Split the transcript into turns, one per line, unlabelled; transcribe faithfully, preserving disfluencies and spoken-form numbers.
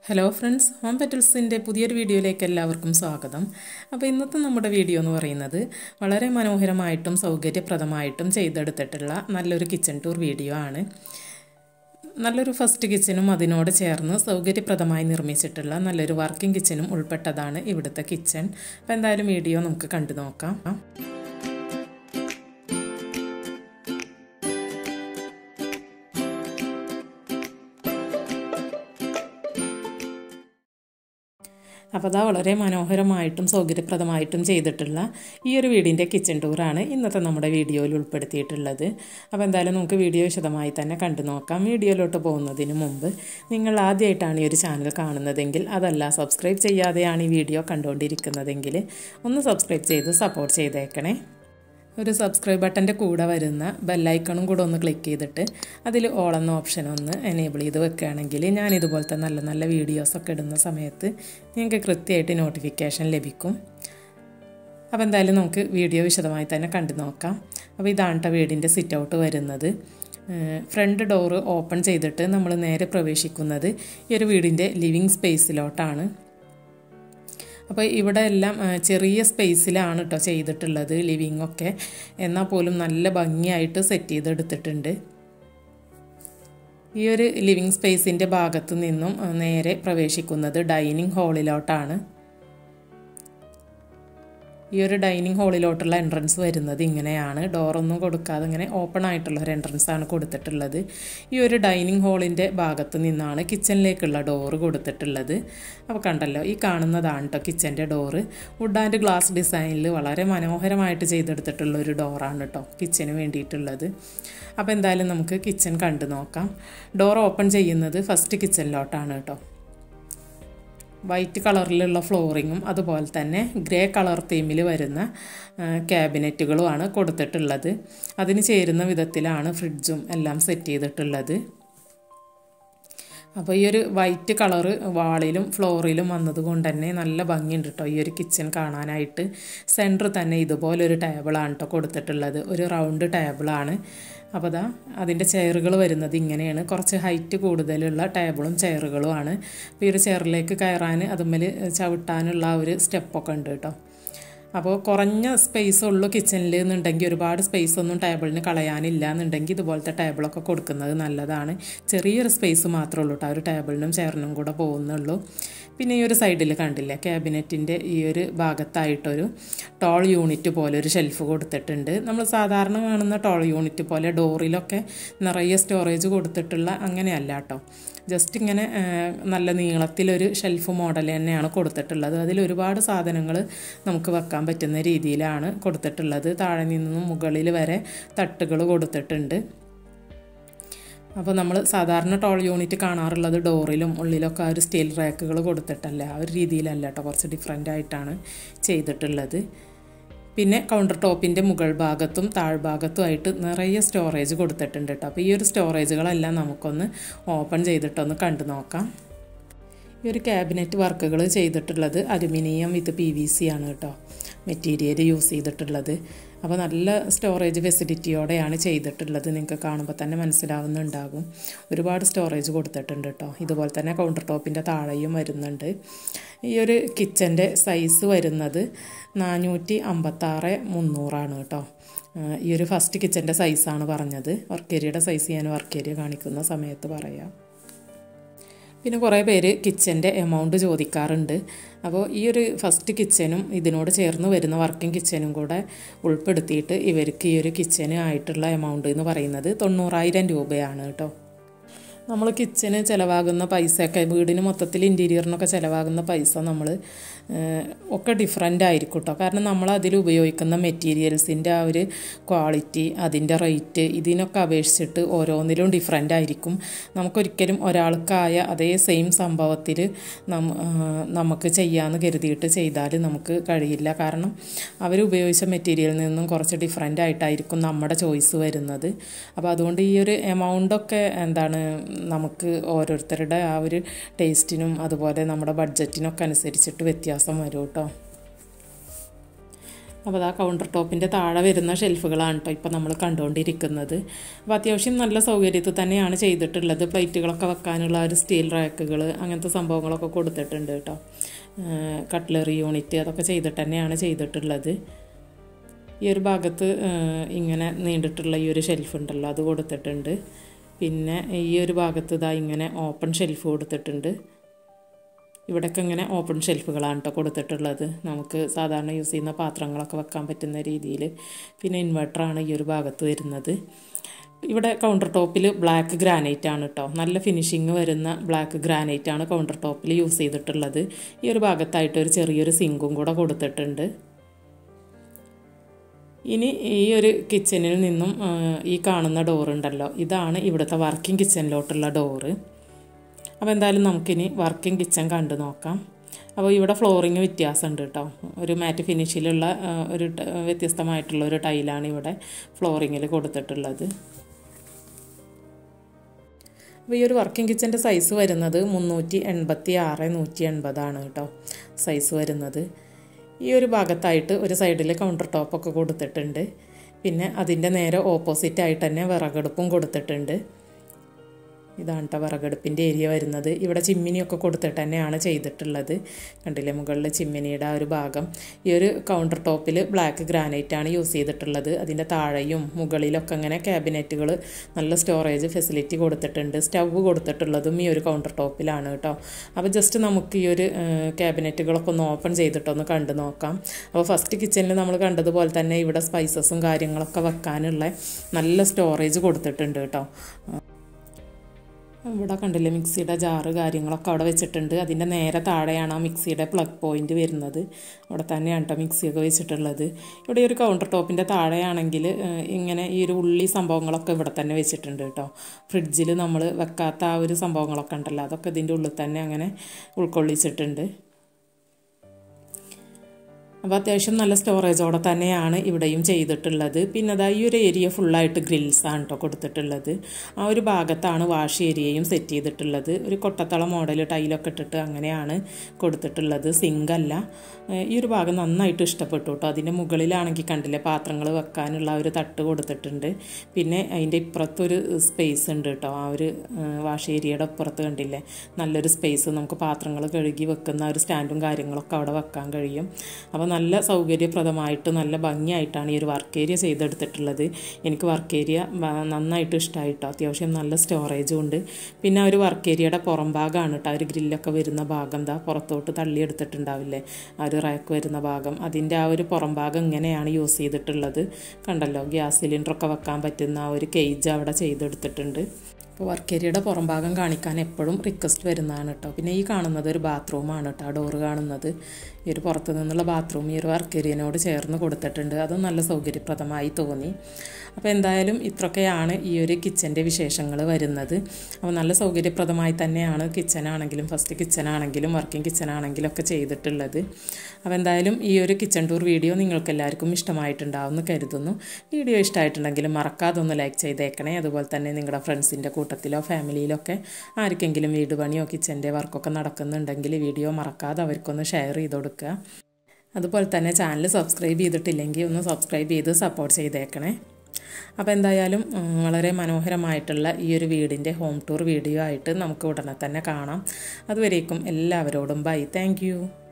Hello friends, home പെറ്റൽസിൻ്റെ പുതിയൊരു വീഡിയോയിലേക്ക് എല്ലാവർക്കും സ്വാഗതം. അപ്പോൾ ഇന്നത്തെ നമ്മുടെ വീഡിയോ എന്ന് പറയുന്നത് വളരെ മനോഹരമായിട്ടും സൗകര്യപ്രദമായിട്ടും ചെയ്തെടുത്തിട്ടുള്ള നല്ലൊരു കിച്ചൺ ടൂർ വീഡിയോ ആണ്. നല്ലൊരു ഫസ്റ്റ് കിച്ചനും അതിനോട് ചേർന്ന് സൗകര്യപ്രദമായി നിർമ്മിച്ചിട്ടുള്ള നല്ലൊരു വർക്കിംഗ് കിച്ചനും ഉൾപ്പെട്ടതാണ് ഇവിടുത്തെ കിച്ചൺ. അപ്പോൾ എന്തായാലും വീഡിയോ നമുക്ക് കണ്ടു നോക്കാം. അപ്പോൾ അതാ വളരെ മനോഹരമായിട്ടും സൗകര്യപ്രദമായിട്ടും ചെയ്തിട്ടുള്ള ഈ ഒരു വീടിൻ്റെ കിച്ചൺ ടൂറാണ് ഇന്നത്തെ നമ്മുടെ വീഡിയോയിൽ ഉൾപ്പെടുത്തിയിട്ടുള്ളത്. അപ്പോൾ എന്തായാലും നമുക്ക് വീഡിയോ വിശദമായി തന്നെ കണ്ടു നോക്കാം. വീഡിയോയിലോട്ട് പോകുന്നതിന് മുമ്പ് നിങ്ങൾ ആദ്യമായിട്ടാണ് ഈ ഒരു ചാനൽ കാണുന്നതെങ്കിൽ, അതല്ല സബ്സ്ക്രൈബ് ചെയ്യാതെയാണ് ഈ വീഡിയോ കണ്ടുകൊണ്ടിരിക്കുന്നതെങ്കിൽ ഒന്ന് സബ്സ്ക്രൈബ് ചെയ്ത് സപ്പോർട്ട് ചെയ്തേക്കണേ. ഒരു സബ്സ്ക്രൈബ് ബട്ടൻ്റെ കൂടെ വരുന്ന ബെല്ലൈക്കണും കൂടെ ഒന്ന് ക്ലിക്ക് ചെയ്തിട്ട് അതിൽ ഓൾ എന്ന ഓപ്ഷൻ ഒന്ന് എനേബിൾ ചെയ്ത് വെക്കുകയാണെങ്കിൽ ഞാൻ ഇതുപോലത്തെ നല്ല നല്ല വീഡിയോസൊക്കെ ഇടുന്ന സമയത്ത് നിങ്ങൾക്ക് കൃത്യമായിട്ട് നോട്ടിഫിക്കേഷൻ ലഭിക്കും. അപ്പോൾ എന്തായാലും നമുക്ക് വീഡിയോ വിശദമായി തന്നെ കണ്ടു നോക്കാം. അപ്പോൾ ഇതാണ് കേട്ടോ വീടിൻ്റെ സിറ്റ് ഔട്ട് വരുന്നത്. ഫ്രണ്ട് ഡോറ് ഓപ്പൺ ചെയ്തിട്ട് നമ്മൾ നേരെ പ്രവേശിക്കുന്നത് ഈ ഒരു വീടിൻ്റെ ലിവിങ് സ്പേസിലോട്ടാണ്. അപ്പോൾ ഇവിടെ എല്ലാം ചെറിയ സ്പേസിലാണ് കേട്ടോ ചെയ്തിട്ടുള്ളത് ലിവിങ് ഒക്കെ, എന്നാൽ പോലും നല്ല ഭംഗിയായിട്ട് സെറ്റ് ചെയ്തെടുത്തിട്ടുണ്ട്. ഈ ഒരു ലിവിങ് സ്പേസിൻ്റെ ഭാഗത്തു നിന്നും നേരെ പ്രവേശിക്കുന്നത് ഡൈനിങ് ഹാളിലോട്ടാണ്. ഈ ഒരു ഡൈനിങ് ഹാളിലോട്ടുള്ള എൻട്രൻസ് വരുന്നത് ഇങ്ങനെയാണ്. ഡോറൊന്നും കൊടുക്കാതെ ഇങ്ങനെ ഓപ്പൺ ആയിട്ടുള്ള ഒരു എൻട്രൻസ് ആണ് കൊടുത്തിട്ടുള്ളത്. ഈ ഒരു ഡൈനിങ് ഹാളിൻ്റെ ഭാഗത്ത് നിന്നാണ് കിച്ചണിലേക്കുള്ള ഡോറ് കൊടുത്തിട്ടുള്ളത്. അപ്പോൾ കണ്ടല്ലോ, ഈ കാണുന്നതാണ് കേട്ടോ കിച്ചൻ്റെ ഡോറ്. വുഡ് ആൻഡ് ഗ്ലാസ് ഡിസൈനിൽ വളരെ മനോഹരമായിട്ട് ചെയ്തെടുത്തിട്ടുള്ള ഒരു ഡോറാണ് കേട്ടോ കിച്ചന് വേണ്ടിയിട്ടുള്ളത്. അപ്പോൾ എന്തായാലും നമുക്ക് കിച്ചൺ കണ്ടു നോക്കാം. ഡോർ ഓപ്പൺ ചെയ്യുന്നത് ഫസ്റ്റ് കിച്ചണിലോട്ടാണ് കേട്ടോ. വൈറ്റ് കളറിലുള്ള ഫ്ലോറിങ്ങും അതുപോലെ തന്നെ ഗ്രേ കളർ തീമിൽ വരുന്ന ക്യാബിനറ്റുകളുമാണ് കൊടുത്തിട്ടുള്ളത്. അതിന് ചേരുന്ന വിധത്തിലാണ് ഫ്രിഡ്ജും എല്ലാം സെറ്റ് ചെയ്തിട്ടുള്ളത്. അപ്പോൾ ഈ ഒരു വൈറ്റ് കളറ് വാളിലും ഫ്ലോറിലും വന്നതുകൊണ്ട് തന്നെ നല്ല ഭംഗിയുണ്ട് കേട്ടോ ഈ ഒരു കിച്ചൺ കാണാനായിട്ട്. സെൻറ്റർ തന്നെ ഇതുപോലൊരു ടേബിളാണ് കേട്ടോ കൊടുത്തിട്ടുള്ളത്, ഒരു റൗണ്ട് ടേബിളാണ്. അപ്പോൾ ദാ അതിൻ്റെ ചെയറുകൾ വരുന്നത് ഇങ്ങനെയാണ്. കുറച്ച് ഹൈറ്റ് കൂടുതലുള്ള ടേബിളും ചെയറുകളുമാണ്. അപ്പോൾ ഈ ഒരു ചെയറിലേക്ക് കയറാൻ അതുമ്മേൽ ചവിട്ടാനുള്ള ഒരു സ്റ്റെപ്പൊക്കെ ഉണ്ട് കേട്ടോ. അപ്പോൾ കുറഞ്ഞ സ്പേസ് ഉള്ളൂ കിച്ചണിൽ എന്നുണ്ടെങ്കിൽ, ഒരുപാട് സ്പേസ് ഒന്നും ടേബിളിന് കളയാനില്ല എന്നുണ്ടെങ്കിൽ ഇതുപോലത്തെ ടേബിളൊക്കെ കൊടുക്കുന്നത് നല്ലതാണ്. ചെറിയൊരു സ്പേസ് മാത്രമേ ഉള്ളൂ കേട്ടോ ഒരു ടേബിളിനും ചെയറിനും കൂടെ പോകുന്നുള്ളൂ. പിന്നെ ഈ ഒരു സൈഡിൽ കണ്ടില്ലേ, ക്യാബിനറ്റിൻ്റെ ഈ ഒരു ഭാഗത്തായിട്ടൊരു ടോൾ യൂണിറ്റ് പോലെ ഒരു ഷെൽഫ് കൊടുത്തിട്ടുണ്ട്. നമ്മൾ സാധാരണ കാണുന്ന ടോൾ യൂണിറ്റ് പോലെ ഡോറിലൊക്കെ നിറയെ സ്റ്റോറേജ് കൊടുത്തിട്ടുള്ള അങ്ങനെയല്ല കേട്ടോ. ജസ്റ്റ് ഇങ്ങനെ നല്ല നീളത്തിലൊരു ഷെൽഫ് മോഡൽ തന്നെയാണ് കൊടുത്തിട്ടുള്ളത്. അതിൽ ഒരുപാട് സാധനങ്ങൾ നമുക്ക് വെക്കാൻ പറ്റുന്ന രീതിയിലാണ് കൊടുത്തിട്ടുള്ളത്. താഴെ നിന്നും മുകളിൽ വരെ തട്ടുകൾ കൊടുത്തിട്ടുണ്ട്. അപ്പോൾ നമ്മൾ സാധാരണ ടോൾ യൂണിറ്റ് കാണാറുള്ളത് ഡോറിലും ഉള്ളിലൊക്കെ ആ ഒരു സ്റ്റീൽ റാക്കുകൾ കൊടുത്തിട്ടല്ല, ആ ഒരു രീതിയിലല്ല കേട്ടോ, കുറച്ച് ഡിഫറെൻ്റ് ആയിട്ടാണ് ചെയ്തിട്ടുള്ളത്. പിന്നെ കൗണ്ടർ ടോപ്പിൻ്റെ മുകൾ ഭാഗത്തും താഴ്ഭാഗത്തുമായിട്ട് നിറയെ സ്റ്റോറേജ് കൊടുത്തിട്ടുണ്ട് കേട്ടോ. അപ്പോൾ ഈ ഒരു സ്റ്റോറേജുകളെല്ലാം നമുക്കൊന്ന് ഓപ്പൺ ചെയ്തിട്ടൊന്ന് കണ്ടു നോക്കാം. ഈ ഒരു ക്യാബിനറ്റ് വർക്കുകൾ ചെയ്തിട്ടുള്ളത് aluminium with P V C ആണ് കേട്ടോ മെറ്റീരിയൽ യൂസ് ചെയ്തിട്ടുള്ളത്. അപ്പോൾ നല്ല സ്റ്റോറേജ് ഫെസിലിറ്റിയോടെയാണ് ചെയ്തിട്ടുള്ളത്. നിങ്ങൾക്ക് കാണുമ്പോൾ തന്നെ മനസ്സിലാവുന്നുണ്ടാകും. ഒരുപാട് സ്റ്റോറേജ് കൊടുത്തിട്ടുണ്ട് കേട്ടോ. ഇതുപോലെ തന്നെ കൗണ്ടർ ടോപ്പിൻ്റെ താഴെയും വരുന്നുണ്ട്. ഈ ഒരു കിച്ചൻ്റെ സൈസ് വരുന്നത് നാനൂറ്റി അമ്പത്താറ് മുന്നൂറാണ് കേട്ടോ. ഈ ഒരു ഫസ്റ്റ് കിച്ചൻ്റെ സൈസാണ് പറഞ്ഞത്. വർക്ക് ഏരിയയുടെ സൈസ് ഞാൻ വർക്ക് ഏരിയ കാണിക്കുന്ന സമയത്ത് പറയാം. പിന്നെ കുറേ പേര് കിച്ചൻ്റെ എമൗണ്ട് ചോദിക്കാറുണ്ട്. അപ്പോൾ ഈ ഒരു ഫസ്റ്റ് കിച്ചനും ഇതിനോട് ചേർന്ന് വരുന്ന വർക്കിംഗ് കിച്ചനും കൂടെ ഉൾപ്പെടുത്തിയിട്ട് ഇവർക്ക് ഈ ഒരു കിച്ചന് ആയിട്ടുള്ള എമൗണ്ട് എന്ന് പറയുന്നത് തൊണ്ണൂറായിരം രൂപയാണ് കേട്ടോ. നമ്മൾ കിച്ചന് ചിലവാകുന്ന പൈസയൊക്കെ, വീടിന് മൊത്തത്തിൽ ഇൻറ്റീരിയറിനൊക്കെ ചിലവാകുന്ന പൈസ നമ്മൾ ഒക്കെ ഡിഫറെൻ്റ് ആയിരിക്കും കേട്ടോ. കാരണം നമ്മൾ അതിൽ ഉപയോഗിക്കുന്ന മെറ്റീരിയൽസിൻ്റെ ആ ഒരു ക്വാളിറ്റി, അതിൻ്റെ റേറ്റ് ഇതിനൊക്കെ അപേക്ഷിച്ചിട്ട് ഓരോന്നിലും ഡിഫറെൻ്റ് ആയിരിക്കും. നമുക്കൊരിക്കലും ഒരാൾക്കായ അതേ സെയിം സംഭവത്തിൽ നമുക്ക് ചെയ്യാമെന്ന് കരുതിയിട്ട് ചെയ്താൽ നമുക്ക് കഴിയില്ല. കാരണം അവർ ഉപയോഗിച്ച മെറ്റീരിയലിൽ നിന്നും കുറച്ച് ഡിഫറെൻ്റ് ആയിട്ടായിരിക്കും നമ്മുടെ ചോയ്സ് വരുന്നത്. അപ്പോൾ അതുകൊണ്ട് ഈ ഒരു എമൗണ്ടൊക്കെ എന്താണ് നമുക്ക് ഓരോരുത്തരുടെ ആ ഒരു ടേസ്റ്റിനും അതുപോലെ നമ്മുടെ ബഡ്ജറ്റിനൊക്കെ അനുസരിച്ചിട്ട് വ്യത്യാസം വരും കേട്ടോ. അപ്പോൾ ആ കൗണ്ടർ ടോപ്പിൻ്റെ താഴെ വരുന്ന ഷെൽഫുകളാണ് കേട്ടോ ഇപ്പോൾ നമ്മൾ കണ്ടുകൊണ്ടിരിക്കുന്നത്. അപ്പോൾ അത്യാവശ്യം നല്ല സൗകര്യത്തിൽ തന്നെയാണ് ചെയ്തിട്ടുള്ളത്. പ്ലേറ്റുകളൊക്കെ വെക്കാനുള്ള ഒരു സ്റ്റീൽ റാക്കുകൾ അങ്ങനത്തെ സംഭവങ്ങളൊക്കെ കൊടുത്തിട്ടുണ്ട് കേട്ടോ. കട്ട്ലറി യൂണിറ്റ് അതൊക്കെ ചെയ്തിട്ട് തന്നെയാണ് ചെയ്തിട്ടുള്ളത്. ഈ ഒരു ഭാഗത്ത് ഇങ്ങനെ നീണ്ടിട്ടുള്ള ഈ ഒരു ഷെൽഫ് ഉണ്ടല്ലോ അത് കൊടുത്തിട്ടുണ്ട്. പിന്നെ ഈ ഒരു ഭാഗത്ത് ഇതാ ഇങ്ങനെ ഓപ്പൺ ഷെൽഫ് കൊടുത്തിട്ടുണ്ട്. ഇവിടെയൊക്കെ ഇങ്ങനെ ഓപ്പൺ ഷെൽഫുകളാണ് കേട്ടോ കൊടുത്തിട്ടുള്ളത്. നമുക്ക് സാധാരണ യൂസ് ചെയ്യുന്ന പാത്രങ്ങളൊക്കെ വെക്കാൻ പറ്റുന്ന രീതിയിൽ. പിന്നെ ഇൻവെർട്ടറാണ് ഈ ഒരു ഭാഗത്ത് വരുന്നത്. ഇവിടെ കൗണ്ടർ ടോപ്പിൽ ബ്ലാക്ക് ഗ്രാനൈറ്റ് ആണ് കേട്ടോ. നല്ല ഫിനിഷിങ് വരുന്ന ബ്ലാക്ക് ഗ്രാനൈറ്റ് ആണ് കൗണ്ടർ ടോപ്പിൽ യൂസ് ചെയ്തിട്ടുള്ളത്. ഈ ഒരു ഭാഗത്തായിട്ട് ഒരു ചെറിയൊരു സിങ്കും കൂടെ കൊടുത്തിട്ടുണ്ട്. ഇനി ഈ ഒരു കിച്ചണിൽ നിന്നും ഈ കാണുന്ന ഡോറുണ്ടല്ലോ ഇതാണ് ഇവിടുത്തെ വർക്കിംഗ് കിച്ചണിലോട്ടുള്ള ഡോറ്. അപ്പോൾ എന്തായാലും നമുക്കിനി വർക്കിംഗ് കിച്ചൺ കണ്ടു നോക്കാം. അപ്പോൾ ഇവിടെ ഫ്ലോറിങ് വ്യത്യാസമുണ്ട് കേട്ടോ. ഒരു മാറ്റ് ഫിനിഷിലുള്ള ഒരു വ്യത്യസ്തമായിട്ടുള്ള ഒരു ടൈലാണ് ഇവിടെ ഫ്ലോറിങ്ങിൽ കൊടുത്തിട്ടുള്ളത്. അപ്പോൾ ഈ ഒരു വർക്കിംഗ് കിച്ചൻ്റെ സൈസ് വരുന്നത് മുന്നൂറ്റി എൺപത്തി ആറ് നൂറ്റി എൺപതാണ് കേട്ടോ സൈസ് വരുന്നത്. ഈ ഒരു ഭാഗത്തായിട്ട് ഒരു സൈഡിൽ കൗണ്ടർ ടോപ്പൊക്കെ കൊടുത്തിട്ടുണ്ട്. പിന്നെ അതിൻ്റെ നേരെ ഓപ്പോസിറ്റായിട്ട് തന്നെ വിറകടുപ്പും കൊടുത്തിട്ടുണ്ട്. ഇതാണ് കേട്ടോ വിറകടുപ്പിൻ്റെ ഏരിയ വരുന്നത്. ഇവിടെ ചിമ്മിനിയൊക്കെ കൊടുത്തിട്ട് തന്നെയാണ് ചെയ്തിട്ടുള്ളത്. കണ്ടില്ലേ മുകളിൽ ചിമ്മിനിയുടെ ആ ഒരു ഭാഗം. ഈ ഒരു കൗണ്ടർ ടോപ്പിൽ ബ്ലാക്ക് ഗ്രാനൈറ്റാണ് യൂസ് ചെയ്തിട്ടുള്ളത്. അതിൻ്റെ താഴെയും മുകളിലൊക്കെ ഇങ്ങനെ ക്യാബിനറ്റുകൾ നല്ല സ്റ്റോറേജ് ഫെസിലിറ്റി കൊടുത്തിട്ടുണ്ട്. സ്റ്റവ് കൊടുത്തിട്ടുള്ളതും ഈ ഒരു കൗണ്ടർ ടോപ്പിലാണ് കേട്ടോ. അപ്പോൾ ജസ്റ്റ് നമുക്ക് ഈ ഒരു ക്യാബിനറ്റുകളൊക്കെ ഒന്ന് ഓപ്പൺ ചെയ്തിട്ടൊന്ന് കണ്ടു നോക്കാം. അപ്പോൾ ഫസ്റ്റ് കിച്ചണിൽ നമ്മൾ കണ്ടതുപോലെ തന്നെ ഇവിടെ സ്പൈസസും കാര്യങ്ങളൊക്കെ വെക്കാനുള്ള നല്ല സ്റ്റോറേജ് കൊടുത്തിട്ടുണ്ട് കേട്ടോ. ഇവിടെ കണ്ടില്ലേ മിക്സിയുടെ ജാറ് കാര്യങ്ങളൊക്കെ അവിടെ വെച്ചിട്ടുണ്ട്. അതിൻ്റെ നേരെ താഴെയാണ് ആ മിക്സിയുടെ പ്ലഗ് പോയിൻ്റ് വരുന്നത്. അവിടെ തന്നെയാണ് കേട്ടോ മിക്സിയൊക്കെ വെച്ചിട്ടുള്ളത്. ഇവിടെ ഒരു കൗണ്ടർ ടോപ്പിൻ്റെ താഴെയാണെങ്കിൽ ഇങ്ങനെ ഈ ഒരു ഉള്ളി സംഭവങ്ങളൊക്കെ ഇവിടെ തന്നെ വെച്ചിട്ടുണ്ട് കേട്ടോ. ഫ്രിഡ്ജിൽ നമ്മൾ വെക്കാത്ത ആ ഒരു സംഭവങ്ങളൊക്കെ ഉണ്ടല്ലോ അതൊക്കെ ഇതിൻ്റെ ഉള്ളിൽ തന്നെ അങ്ങനെ ഉൾക്കൊള്ളിച്ചിട്ടുണ്ട്. അപ്പോൾ അത്യാവശ്യം നല്ല സ്റ്റോറേജോടെ തന്നെയാണ് ഇവിടെയും ചെയ്തിട്ടുള്ളത്. പിന്നെ അതാ ഈ ഒരു ഏരിയ ഫുള്ളായിട്ട് ഗ്രിൽസാണ് കേട്ടോ കൊടുത്തിട്ടുള്ളത്. ആ ഒരു ഭാഗത്താണ് വാഷ് ഏരിയയും സെറ്റ് ചെയ്തിട്ടുള്ളത്. ഒരു കൊട്ടത്തള മോഡൽ ടൈലൊക്കെ ഇട്ടിട്ട് അങ്ങനെയാണ് കൊടുത്തിട്ടുള്ളത്. സിങ്കല്ല. ഈ ഒരു ഭാഗം നന്നായിട്ട് ഇഷ്ടപ്പെട്ടു കേട്ടോ. അതിൻ്റെ മുകളിലാണെങ്കിൽ കണ്ടില്ലേ പാത്രങ്ങൾ വെക്കാനുള്ള ഒരു തട്ട് കൊടുത്തിട്ടുണ്ട്. പിന്നെ അതിൻ്റെ ഇപ്പുറത്തൊരു സ്പേസ് ഉണ്ട് കേട്ടോ. ആ ഒരു വാഷ് ഏരിയയുടെ ഇപ്പുറത്ത് കണ്ടില്ലേ നല്ലൊരു സ്പേസ്. നമുക്ക് പാത്രങ്ങൾ കഴുകി വെക്കുന്ന ഒരു സ്റ്റാൻഡും കാര്യങ്ങളൊക്കെ അവിടെ വെക്കാൻ കഴിയും. അപ്പോൾ നല്ല സൗകര്യപ്രദമായിട്ട് നല്ല ഭംഗിയായിട്ടാണ് ഈ ഒരു വർക്ക് ഏരിയ ചെയ്തെടുത്തിട്ടുള്ളത്. എനിക്ക് വർക്ക് ഏരിയ നന്നായിട്ട് ഇഷ്ടമായിട്ടോ. അത്യാവശ്യം നല്ല സ്റ്റോറേജും ഉണ്ട്. പിന്നെ ആ ഒരു വർക്ക് ഏരിയയുടെ പുറം ഭാഗമാണ് കേട്ടോ. ആ ഒരു ഗ്രില്ലൊക്കെ വരുന്ന ഭാഗം ദാ പുറത്തോട്ട് തള്ളിയെടുത്തിട്ടുണ്ടാവില്ലേ ആ ഒരു റാക്ക് വരുന്ന ഭാഗം. അതിൻ്റെ ആ ഒരു പുറം ഭാഗം ഇങ്ങനെയാണ് യൂസ് ചെയ്തിട്ടുള്ളത്. കണ്ടല്ലോ ഗ്യാസ് സിലിണ്ടറൊക്കെ വെക്കാൻ പറ്റുന്ന ആ ഒരു കേജ് അവിടെ ചെയ്തെടുത്തിട്ടുണ്ട്. അപ്പോൾ വർക്ക് ഏരിയയുടെ പുറം ഭാഗം കാണിക്കാൻ എപ്പോഴും റിക്വസ്റ്റ് വരുന്നതാണ് കേട്ടോ. പിന്നെ ഈ കാണുന്നത് ഒരു ബാത്റൂമാണ് കേട്ടോ. ആ ഡോറ് കാണുന്നത് ഈ ഒരു പുറത്തു നിന്നുള്ള ബാത്റൂം ഈ ഒരു വർക്ക് ഏരിയനോട് ചേർന്ന് കൊടുത്തിട്ടുണ്ട്. അതും നല്ല സൗകര്യപ്രദമായി തോന്നി. അപ്പോൾ എന്തായാലും ഇത്രയൊക്കെയാണ് ഈ ഒരു കിച്ചൻ്റെ വിശേഷങ്ങൾ വരുന്നത്. അപ്പോൾ നല്ല സൗകര്യപ്രദമായി തന്നെയാണ് കിച്ചനാണെങ്കിലും ഫസ്റ്റ് കിച്ചനാണെങ്കിലും വർക്കിംഗ് കിച്ചനാണെങ്കിലും ഒക്കെ ചെയ്തിട്ടുള്ളത്. അപ്പോൾ എന്തായാലും ഈ ഒരു കിച്ചൺ ടൂർ വീഡിയോ നിങ്ങൾക്ക് എല്ലാവർക്കും ഇഷ്ടമായിട്ടുണ്ടാവുമെന്ന് കരുതുന്നു. വീഡിയോ ഇഷ്ടമായിട്ടുണ്ടെങ്കിൽ മറക്കാതെ ഒന്ന് ലൈക്ക് ചെയ്തേക്കണേ. അതുപോലെ തന്നെ നിങ്ങളുടെ ഫ്രണ്ട്സിൻ്റെ കൂട്ടത്തിലോ ഫാമിലിയിലൊക്കെ ആർക്കെങ്കിലും വീട് പണിയോ കിച്ചൻ്റെ വർക്കൊക്കെ നടക്കുന്നുണ്ടെങ്കിൽ വീഡിയോ മറക്കാതെ അവർക്കൊന്ന് ഷെയർ ചെയ്ത് കൊടുക്കുക. അതുപോലെ തന്നെ ചാനൽ സബ്സ്ക്രൈബ് ചെയ്തിട്ടില്ലെങ്കിൽ ഒന്ന് സബ്സ്ക്രൈബ് ചെയ്ത് സപ്പോർട്ട് ചെയ്തേക്കണേ. അപ്പോൾ എന്തായാലും വളരെ മനോഹരമായിട്ടുള്ള ഈ ഒരു വീടിൻ്റെ ഹോം ടൂർ വീഡിയോ ആയിട്ട് നമുക്ക് ഉടനെ തന്നെ കാണാം. അതുവരേക്കും എല്ലാവരോടും ബൈ. Thank you.